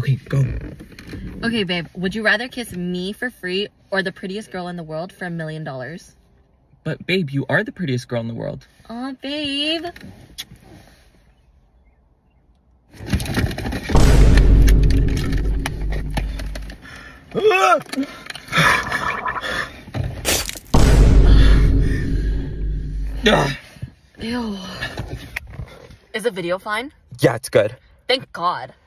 Okay, go. Okay, babe, would you rather kiss me for free or the prettiest girl in the world for $1 million? But babe, you are the prettiest girl in the world. Aw, babe. Ew. Is the video fine? Yeah, it's good. Thank God.